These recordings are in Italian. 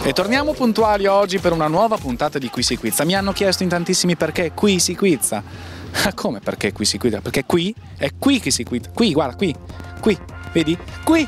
E torniamo puntuali oggi per una nuova puntata di Qui si Quizza. Mi hanno chiesto in tantissimi perché Qui si Quizza. Come perché Qui si Quizza? Perché qui è qui che si quizza. Qui, guarda, qui, vedi? Qui.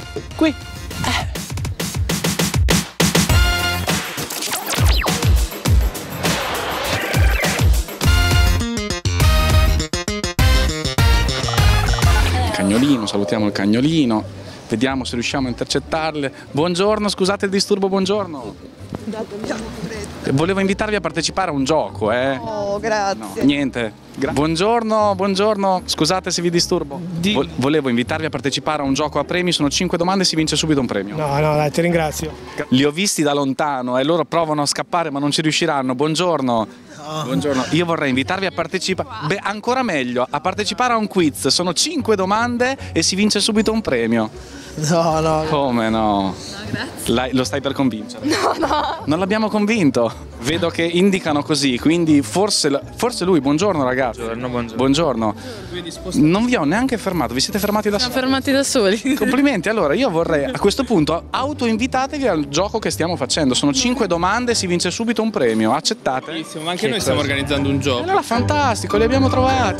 Cagnolino, salutiamo il cagnolino. Vediamo se riusciamo a intercettarle. Buongiorno, scusate il disturbo, buongiorno. Volevo invitarvi a partecipare a un gioco, Oh, grazie. No, niente. Buongiorno, scusate se vi disturbo. Volevo invitarvi a partecipare a un gioco a premi, sono 5 domande e si vince subito un premio. No, dai, ti ringrazio. Li ho visti da lontano e loro provano a scappare ma non ci riusciranno. Buongiorno. Io vorrei invitarvi a partecipare, ancora meglio, a partecipare a un quiz. Sono 5 domande e si vince subito un premio. No. Come no? Grazie. Lo stai per convincere? No. Non l'abbiamo convinto. Vedo che indicano così, quindi forse lui. Buongiorno ragazzi. Buongiorno. Non vi ho neanche fermato, vi siete fermati da soli? Siamo fermati da soli. Complimenti, allora io vorrei a questo punto autoinvitatevi al gioco che stiamo facendo. Sono 5 domande, si vince subito un premio. Accettate? Bellissimo, ma anche noi stiamo organizzando un gioco. Allora fantastico, li abbiamo trovati.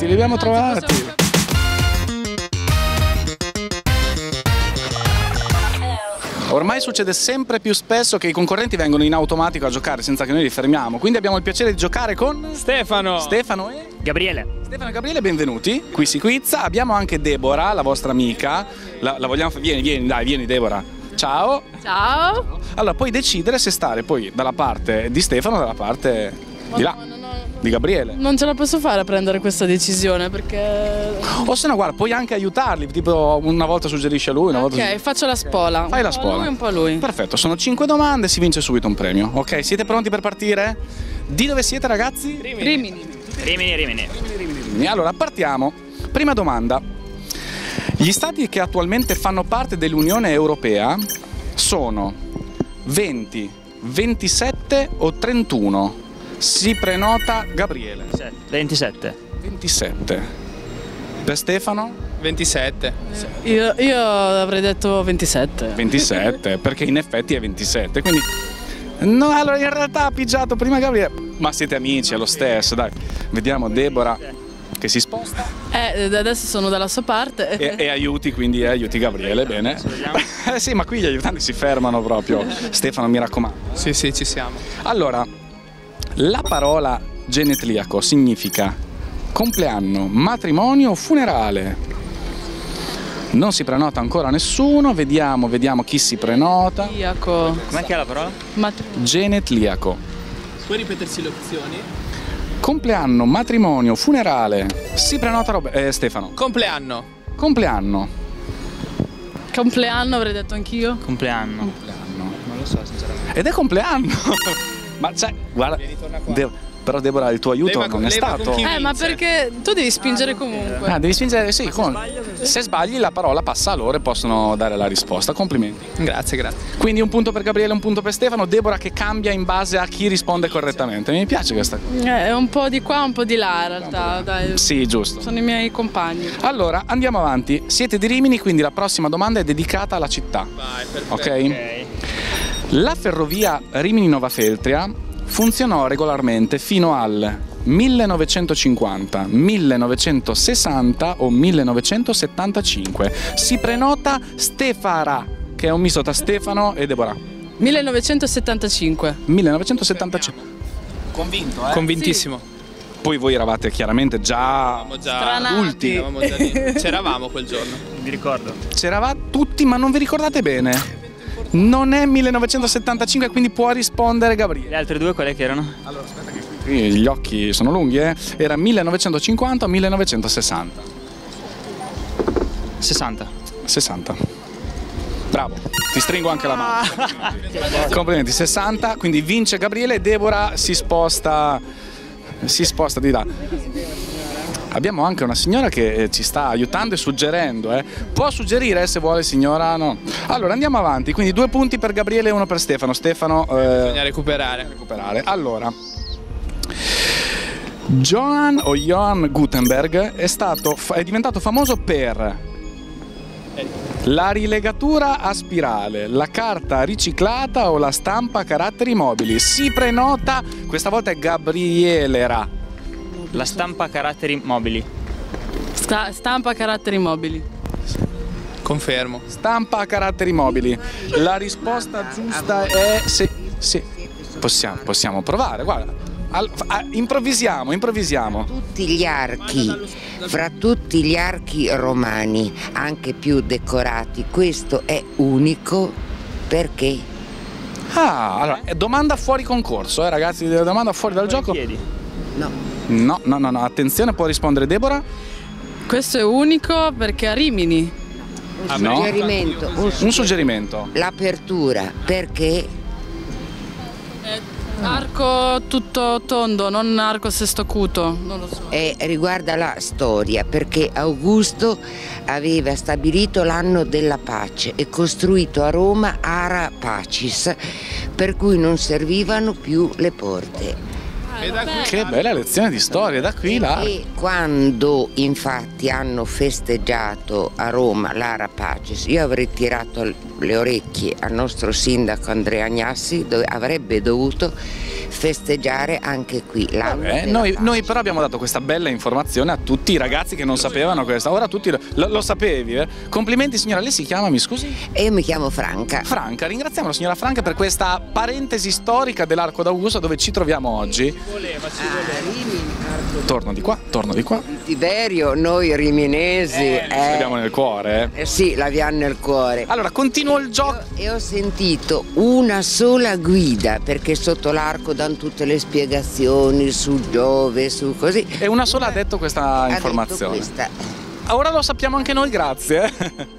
Ormai succede sempre più spesso che i concorrenti vengono in automatico a giocare senza che noi li fermiamo, quindi abbiamo il piacere di giocare con Stefano e Gabriele. Stefano e Gabriele, benvenuti. Qui si quizza. Abbiamo anche Deborah, la vostra amica. La vogliamo vieni Deborah. Ciao. Allora puoi decidere se stare poi dalla parte di Stefano o dalla parte di là. Di Gabriele. Non ce la posso fare a prendere questa decisione perché... O se no guarda, puoi anche aiutarli, tipo una volta suggerisce a lui, una volta faccio la spola. Fai la spola. Un po' lui. Perfetto, sono 5 domande, si vince subito un premio. Ok, siete pronti per partire? Di dove siete ragazzi? Rimini. Allora partiamo. Prima domanda. Gli stati che attualmente fanno parte dell'Unione Europea sono 20, 27 o 31? Si prenota Gabriele. 27. Per Stefano? 27. Io avrei detto 27. 27, perché in effetti è 27, quindi... No, allora in realtà ha pigiato prima Gabriele. Ma siete amici, è lo stesso, dai. Vediamo Deborah che si sposta. Adesso sono dalla sua parte. E aiuti Gabriele, bene. Sì, ma qui gli aiutanti si fermano proprio. Stefano, mi raccomando. Sì, ci siamo. Allora, la parola genetliaco significa compleanno, matrimonio o funerale. Non si prenota ancora nessuno, vediamo chi si prenota. Com'è che è la parola? Genetliaco. Puoi ripetersi le opzioni? Compleanno, matrimonio, funerale. Si prenota Stefano. Compleanno. Compleanno Avrei detto anch'io. Compleanno. Non lo so sinceramente. Ed è compleanno. Ma cioè, guarda, però Deborah il tuo aiuto non è stato. Ma perché tu devi spingere comunque. Devi spingere, sì. Se sbagli la parola passa a loro e possono dare la risposta. Complimenti. Grazie. Quindi un punto per Gabriele, un punto per Stefano. Deborah che cambia in base a chi risponde correttamente. Mi piace questa cosa. È un po' di qua, un po' di là in realtà. Dai. Sì, giusto. Sono i miei compagni. Allora, andiamo avanti. Siete di Rimini, quindi la prossima domanda è dedicata alla città. Vai, perfetto. Ok? La ferrovia Rimini-Novafeltria funzionò regolarmente fino al 1950, 1960 o 1975. Si prenota Stefara, che è un misto tra Stefano e Deborah. 1975. 1975. Convinto, Convintissimo. Sì. Poi voi eravate chiaramente già adulti. C'eravamo quel giorno. Vi ricordo. C'eravate tutti, ma non vi ricordate bene. Non è 1975, quindi può rispondere Gabriele. Le altre due quelle che erano? Allora, aspetta che qui gli occhi sono lunghi, Era 1950 o 1960? 60. Bravo, ti stringo anche la mano. Complimenti, 60, quindi vince Gabriele e Deborah si sposta di là. Abbiamo anche una signora che ci sta aiutando e suggerendo. Può suggerire se vuole, signora? No. Allora andiamo avanti, quindi 2 punti per Gabriele e 1 per Stefano. Bisogna recuperare. Allora, Johann Gutenberg è diventato famoso per La rilegatura a spirale, la carta riciclata o la stampa a caratteri mobili? Si prenota, questa volta è Gabrielera. La stampa a caratteri mobili. Stampa a caratteri mobili. Confermo. Stampa a caratteri mobili. La risposta giusta è sì. Possiamo provare, guarda. Improvvisiamo. Tutti gli archi, fra tutti gli archi romani, anche più decorati, questo è unico perché? Allora, domanda fuori concorso, ragazzi, domanda fuori dal gioco. No, attenzione, può rispondere Deborah. Questo è unico perché a Rimini. Un suggerimento. L'apertura, perché? Arco tutto tondo, non arco a sesto acuto, non lo so. Riguarda la storia, perché Augusto aveva stabilito l'anno della pace e costruito a Roma Ara Pacis, per cui non servivano più le porte. Che bella lezione di storia, da qui là. E quando infatti hanno festeggiato a Roma l'Ara Pacis, io avrei tirato le orecchie al nostro sindaco Andrea Agnassi, dove avrebbe dovuto festeggiare anche qui l'anno. Noi però abbiamo dato questa bella informazione a tutti i ragazzi che non sapevano questa. Ora tutti lo sapevi, Complimenti signora, lei si chiama, mi scusi? E io mi chiamo Franca. Franca, ringraziamo la signora Franca per questa parentesi storica dell'Arco d'Augusto dove ci troviamo oggi. Torno di qua. Tiberio, noi riminesi. L'abbiamo nel cuore, Sì, l'abbiamo nel cuore. Allora, continuo il gioco. E ho sentito una sola guida, perché sotto l'arco danno tutte le spiegazioni su Giove, su così. E una sola ha detto questa informazione. Ora lo sappiamo anche noi, grazie.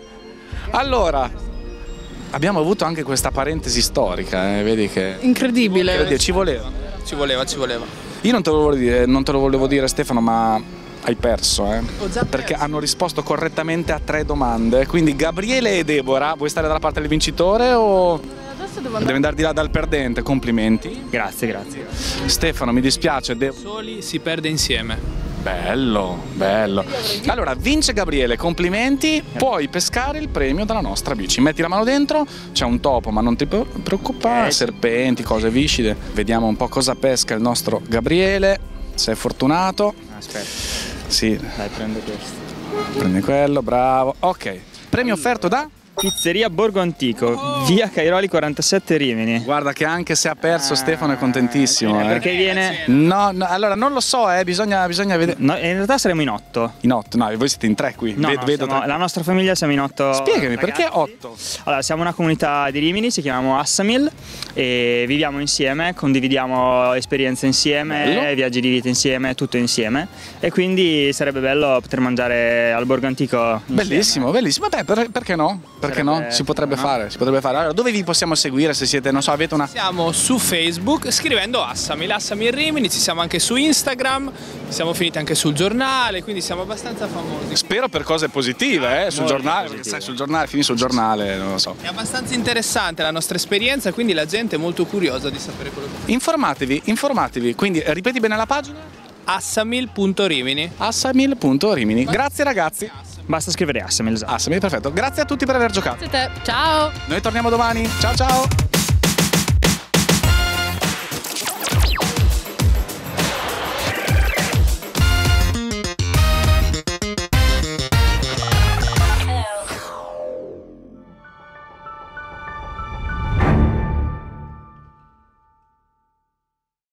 Allora, abbiamo avuto anche questa parentesi storica, vedi che... Incredibile. Ci voleva. Ci voleva. Io non te lo volevo dire Stefano, ma hai perso, perché hanno risposto correttamente a 3 domande. Quindi Gabriele e Deborah, vuoi stare dalla parte del vincitore o devi andare di là dal perdente? Complimenti. Grazie. Stefano, mi dispiace. Soli si perde insieme. Bello. Allora, vince Gabriele, complimenti. Puoi pescare il premio dalla nostra bici. Metti la mano dentro, c'è un topo, ma non ti preoccupare, serpenti, cose viscide. Vediamo un po' cosa pesca il nostro Gabriele. Sei fortunato. Aspetta. Sì. Dai, prendo questo. Prendi quello, bravo. Ok. Premio offerto da? Pizzeria Borgo Antico, via Cairoli 47 Rimini. Guarda che anche se ha perso Stefano è contentissimo. Perché viene... No, allora non lo so, bisogna vedere. No, in realtà saremo in 8. In 8? No, voi siete in 3 qui. Vedo la nostra famiglia siamo in 8. Spiegami, ragazzi. Perché 8? Allora, siamo una comunità di Rimini, ci chiamiamo Assamil e viviamo insieme, condividiamo esperienze insieme, viaggi di vita insieme, tutto insieme. E quindi sarebbe bello poter mangiare al Borgo Antico insieme. Bellissimo. Beh, perché no? Perché no? Si potrebbe fare. Allora, dove vi possiamo seguire se siete, non so, avete una... Siamo su Facebook scrivendo Assamil Rimini, ci siamo anche su Instagram, siamo finiti anche sul giornale, quindi siamo abbastanza famosi. Spero per cose positive, sul giornale, perché sai, sul giornale, fini sul giornale, non lo so. È abbastanza interessante la nostra esperienza, quindi la gente è molto curiosa di sapere quello che fa. Informatevi, quindi ripeti bene la pagina? Assamil.rimini. Assamil.rimini. Grazie ragazzi. Basta scrivere Assamil. Assamil, perfetto. Grazie a tutti per aver giocato. Grazie a te. Ciao. Noi torniamo domani. Ciao.